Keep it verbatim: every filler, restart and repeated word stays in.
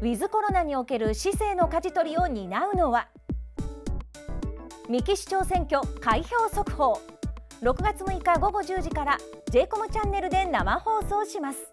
ウィズコロナにおける市政の舵取りを担うのは。三木市長選挙開票速報、ろくがつむいかごごじゅうじから ジェイコム チャンネルで生放送します。